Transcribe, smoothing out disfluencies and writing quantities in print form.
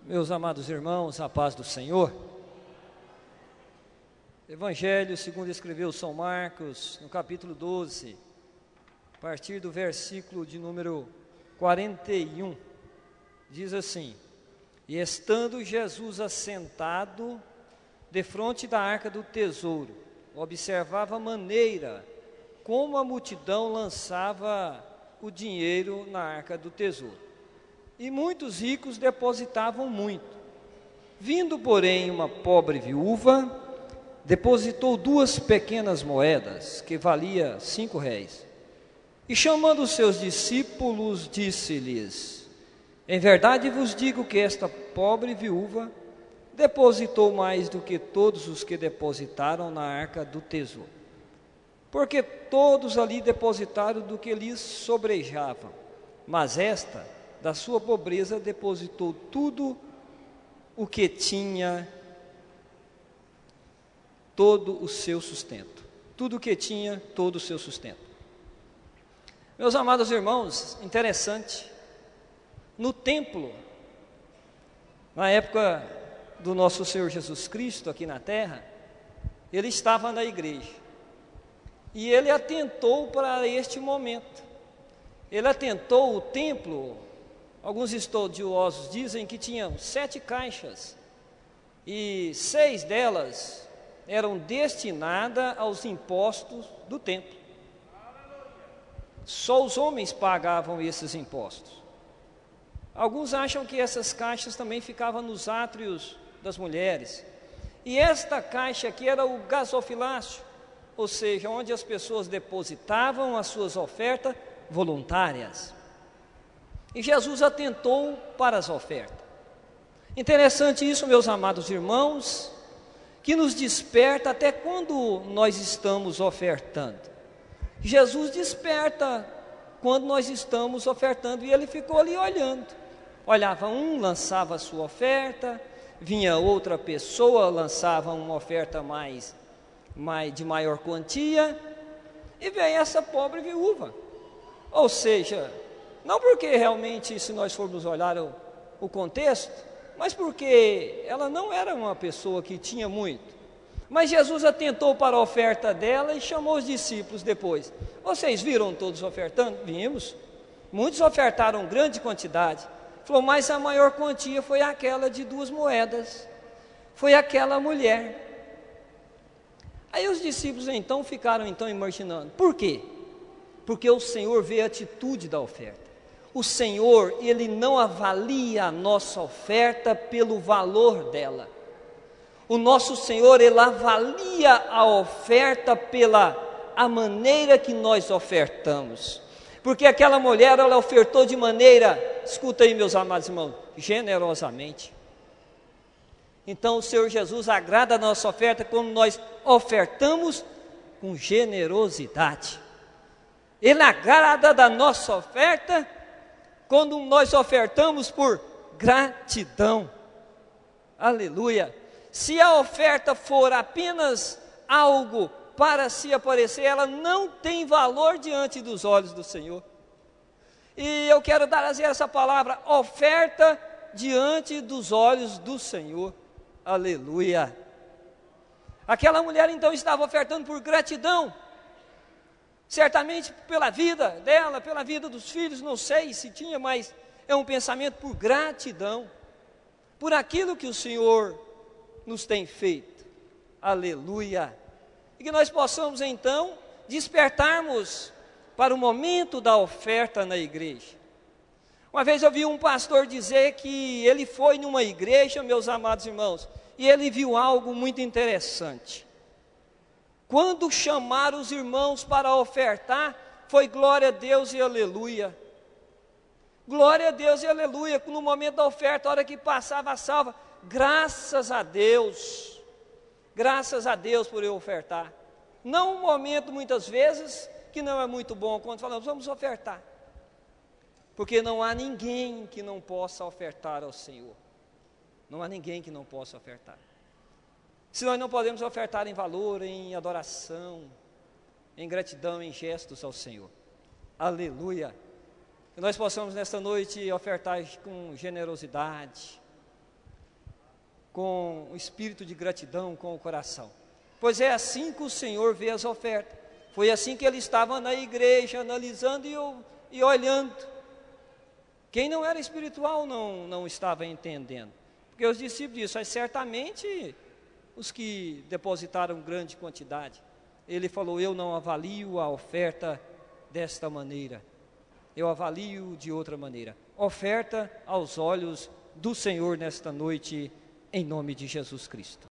Meus amados irmãos, a paz do Senhor. Evangelho segundo escreveu São Marcos, no capítulo 12, a partir do versículo de número 41, diz assim: E estando Jesus assentado defronte da arca do tesouro, observava a maneira como a multidão lançava o dinheiro na arca do tesouro. E muitos ricos depositavam muito. Vindo, porém, uma pobre viúva, depositou 2 pequenas moedas, que valia 5 réis. E chamando os seus discípulos, disse-lhes: Em verdade vos digo que esta pobre viúva depositou mais do que todos os que depositaram na arca do tesouro. Porque todos ali depositaram do que lhes sobrejava, mas esta, da sua pobreza, depositou tudo o que tinha, todo o seu sustento. Tudo o que tinha, todo o seu sustento. Meus amados irmãos, interessante, no templo, na época do nosso Senhor Jesus Cristo aqui na terra, ele estava na igreja, e ele atentou para este momento. Ele atentou o templo. Alguns estudiosos dizem que tinham 7 caixas, e 6 delas eram destinadas aos impostos do templo. Só os homens pagavam esses impostos. Alguns acham que essas caixas também ficavam nos átrios das mulheres. E esta caixa aqui era o gasofilácio, ou seja, onde as pessoas depositavam as suas ofertas voluntárias. E Jesus atentou para as ofertas. Interessante isso, meus amados irmãos, que nos desperta até quando nós estamos ofertando. Jesus desperta quando nós estamos ofertando, e ele ficou ali olhando. Olhava um, lançava a sua oferta, vinha outra pessoa, lançava uma oferta de maior quantia, e veio essa pobre viúva. Ou seja, não porque realmente, se nós formos olhar o contexto, mas porque ela não era uma pessoa que tinha muito. Mas Jesus atentou para a oferta dela e chamou os discípulos depois. Vocês viram todos ofertando? Vimos. Muitos ofertaram grande quantidade. Falou, mas a maior quantia foi aquela de 2 moedas. Foi aquela mulher. Aí os discípulos então ficaram imaginando. Por quê? Porque o Senhor vê a atitude da oferta. O Senhor, Ele não avalia a nossa oferta pelo valor dela. O nosso Senhor, Ele avalia a oferta pela a maneira que nós ofertamos. Porque aquela mulher, ela ofertou de maneira, escuta aí meus amados irmãos, generosamente. Então o Senhor Jesus agrada a nossa oferta quando nós ofertamos com generosidade. Ele agrada da nossa oferta quando nós ofertamos por gratidão. Aleluia. Se a oferta for apenas algo para se aparecer, ela não tem valor diante dos olhos do Senhor. E eu quero dar essa palavra, oferta diante dos olhos do Senhor. Aleluia. Aquela mulher então estava ofertando por gratidão. Certamente pela vida dela, pela vida dos filhos, não sei se tinha, mas é um pensamento por gratidão, por aquilo que o Senhor nos tem feito. Aleluia. E que nós possamos então despertarmos para o momento da oferta na igreja. Uma vez eu vi um pastor dizer que ele foi numa igreja, meus amados irmãos, e ele viu algo muito interessante. Quando chamaram os irmãos para ofertar, foi glória a Deus e aleluia. Glória a Deus e aleluia. No momento da oferta, a hora que passava a salva, graças a Deus por eu ofertar. Não um momento, muitas vezes, que não é muito bom, quando falamos, vamos ofertar. Porque não há ninguém que não possa ofertar ao Senhor. Não há ninguém que não possa ofertar. Se nós não podemos ofertar em valor, em adoração, em gratidão, em gestos ao Senhor. Aleluia. Que nós possamos nesta noite ofertar com generosidade, com o espírito de gratidão, com o coração. Pois é assim que o Senhor vê as ofertas. Foi assim que ele estava na igreja, analisando e olhando. Quem não era espiritual não estava entendendo. Porque os discípulos disseram, certamente os que depositaram grande quantidade. Ele falou, eu não avalio a oferta desta maneira. Eu avalio de outra maneira. Oferta aos olhos do Senhor nesta noite, em nome de Jesus Cristo.